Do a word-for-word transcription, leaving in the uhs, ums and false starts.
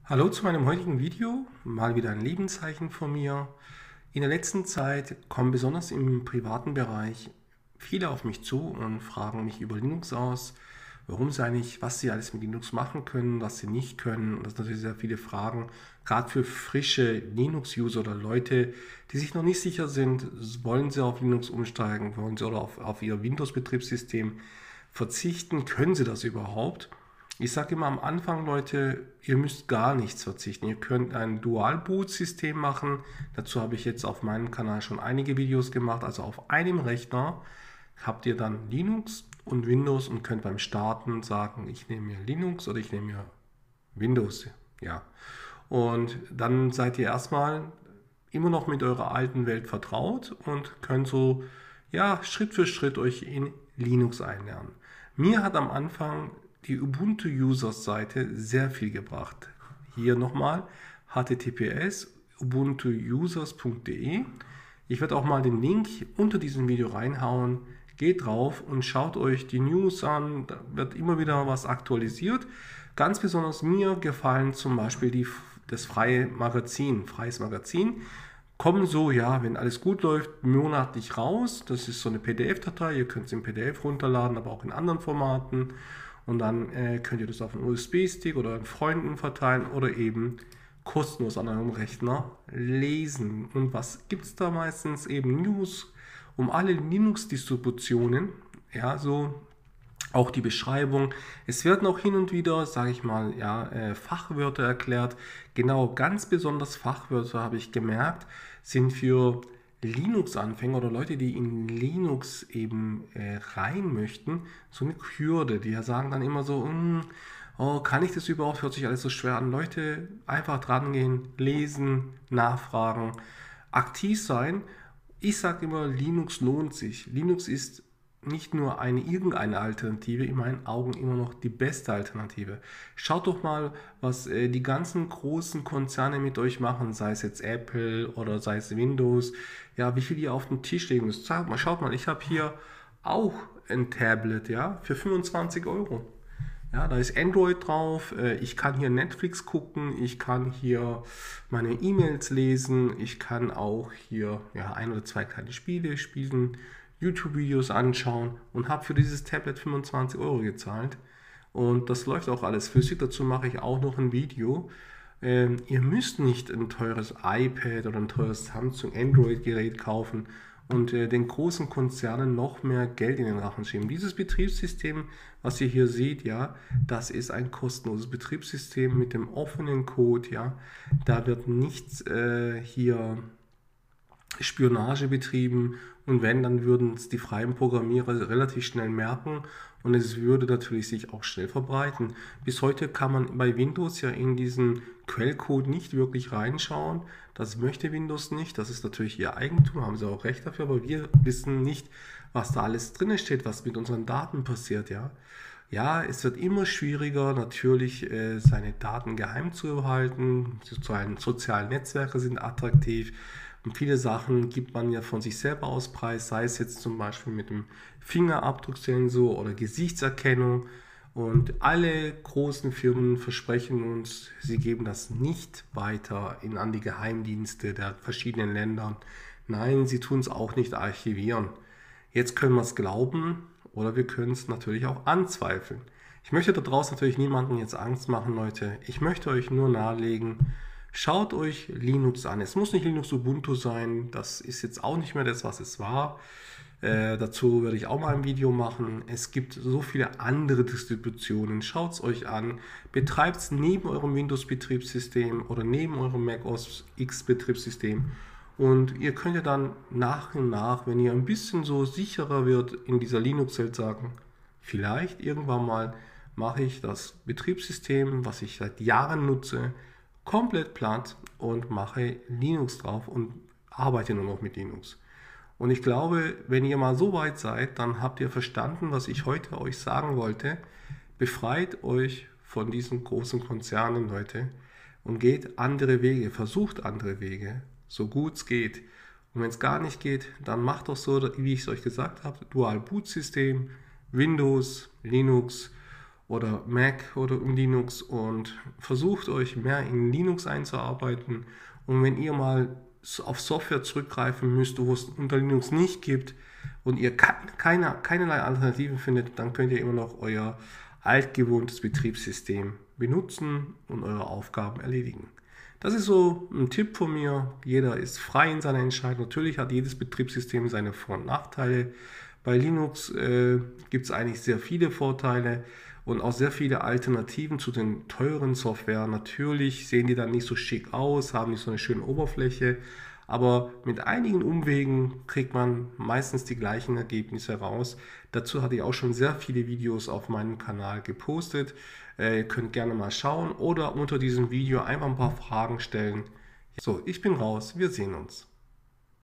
Hallo zu meinem heutigen Video, mal wieder ein Lebenszeichen von mir. In der letzten Zeit kommen besonders im privaten Bereich viele auf mich zu und fragen mich über Linux aus, warum sie eigentlich, was sie alles mit Linux machen können, was sie nicht können. Und das sind natürlich sehr viele Fragen, gerade für frische Linux-User oder Leute, die sich noch nicht sicher sind, wollen sie auf Linux umsteigen, wollen sie oder auf, auf ihr Windows-Betriebssystem verzichten, können sie das überhaupt? Ich sage immer am Anfang, Leute, ihr müsst gar nichts verzichten. Ihr könnt ein Dual-Boot-System machen. Dazu habe ich jetzt auf meinem Kanal schon einige Videos gemacht. Also auf einem Rechner habt ihr dann Linux und Windows und könnt beim Starten sagen, ich nehme mir Linux oder ich nehme mir Windows. Ja. Und dann seid ihr erstmal immer noch mit eurer alten Welt vertraut und könnt so ja, Schritt für Schritt euch in Linux einlernen. Mir hat am Anfang die Ubuntu-Users-Seite sehr viel gebracht. Hier nochmal h t t p s ubuntu users punkt de. Ich werde auch mal den Link unter diesem Video reinhauen. Geht drauf und schaut euch die News an. Da wird immer wieder was aktualisiert. Ganz besonders mir gefallen zum Beispiel die, das freie Magazin, freies Magazin. Kommen so, ja, wenn alles gut läuft, monatlich raus. Das ist so eine P D F-Datei. Ihr könnt es im P D F runterladen, aber auch in anderen Formaten. Und dann äh, könnt ihr das auf einen U S B-Stick oder an Freunden verteilen oder eben kostenlos an eurem Rechner lesen. Und was gibt es da meistens? Eben News um alle Linux-Distributionen. Ja, so auch die Beschreibung. Es werden auch hin und wieder, sage ich mal, ja, äh, Fachwörter erklärt. Genau, ganz besonders Fachwörter, habe ich gemerkt, sind für Linux-Anfänger oder Leute, die in Linux eben äh, rein möchten, so eine Hürde. Die sagen dann immer so, mm, oh, kann ich das überhaupt? Hört sich alles so schwer an. Leute, einfach dran gehen, lesen, nachfragen, aktiv sein. Ich sage immer, Linux lohnt sich. Linux ist nicht nur eine irgendeine Alternative, in meinen Augen immer noch die beste Alternative. Schaut doch mal, was äh, die ganzen großen Konzerne mit euch machen, sei es jetzt Apple oder sei es Windows, ja, wie viel ihr auf den Tisch legen müsst. Schaut mal, schaut mal, ich habe hier auch ein Tablet, ja, für fünfundzwanzig Euro. Ja, da ist Android drauf, äh, ich kann hier Netflix gucken, ich kann hier meine E-Mails lesen, ich kann auch hier ja, ein oder zwei kleine Spiele spielen, YouTube-Videos anschauen und habe für dieses Tablet fünfundzwanzig Euro gezahlt. Und das läuft auch alles flüssig. Dazu mache ich auch noch ein Video. Ähm, ihr müsst nicht ein teures iPad oder ein teures Samsung Android-Gerät kaufen und äh, den großen Konzernen noch mehr Geld in den Rachen schieben. Dieses Betriebssystem, was ihr hier seht, ja, das ist ein kostenloses Betriebssystem mit dem offenen Code, ja. Da wird nichts äh, hier Spionage betrieben und wenn, dann würden es die freien Programmierer relativ schnell merken und es würde natürlich sich auch schnell verbreiten. Bis heute kann man bei Windows ja in diesen Quellcode nicht wirklich reinschauen. Das möchte Windows nicht, das ist natürlich ihr Eigentum, haben sie auch recht dafür, aber wir wissen nicht, was da alles drin steht, was mit unseren Daten passiert, ja. Ja, es wird immer schwieriger, natürlich äh, seine Daten geheim zu behalten. Die sozialen, sozialen Netzwerke sind attraktiv. Und viele Sachen gibt man ja von sich selber aus preis, sei es jetzt zum Beispiel mit dem Fingerabdrucksensor oder Gesichtserkennung. Und alle großen Firmen versprechen uns, sie geben das nicht weiter in, an die Geheimdienste der verschiedenen Länder. Nein, sie tun es auch nicht archivieren. Jetzt können wir es glauben oder wir können es natürlich auch anzweifeln. Ich möchte da draußen natürlich niemandem jetzt Angst machen, Leute. Ich möchte euch nur nahelegen, schaut euch Linux an. Es muss nicht Linux Ubuntu sein, das ist jetzt auch nicht mehr das, was es war. Äh, dazu werde ich auch mal ein Video machen. Es gibt so viele andere Distributionen. Schaut es euch an. Betreibt es neben eurem Windows-Betriebssystem oder neben eurem Mac O S X-Betriebssystem. Und ihr könnt ja dann nach und nach, wenn ihr ein bisschen so sicherer wird in dieser Linux-Welt, sagen, vielleicht irgendwann mal mache ich das Betriebssystem, was ich seit Jahren nutze, komplett platt und mache Linux drauf und arbeite nur noch mit Linux. Und ich glaube, wenn ihr mal so weit seid, dann habt ihr verstanden, was ich heute euch sagen wollte. Befreit euch von diesen großen Konzernen, Leute, und geht andere Wege, versucht andere Wege, so gut es geht. Und wenn es gar nicht geht, dann macht doch so, wie ich es euch gesagt habe, Dual-Boot-System, Windows, Linux oder Mac oder um Linux und versucht euch mehr in Linux einzuarbeiten. Und wenn ihr mal auf Software zurückgreifen müsst, wo es unter Linux nicht gibt und ihr keine, keinerlei Alternativen findet, dann könnt ihr immer noch euer altgewohntes Betriebssystem benutzen und eure Aufgaben erledigen. Das ist so ein Tipp von mir. Jeder ist frei in seiner Entscheidung. Natürlich hat jedes Betriebssystem seine Vor- und Nachteile. Bei Linux äh, gibt es eigentlich sehr viele Vorteile und auch sehr viele Alternativen zu den teuren Software. Natürlich sehen die dann nicht so schick aus, haben nicht so eine schöne Oberfläche, aber mit einigen Umwegen kriegt man meistens die gleichen Ergebnisse raus. Dazu hatte ich auch schon sehr viele Videos auf meinem Kanal gepostet. Äh, ihr könnt gerne mal schauen oder unter diesem Video einfach ein paar Fragen stellen. So, ich bin raus, wir sehen uns.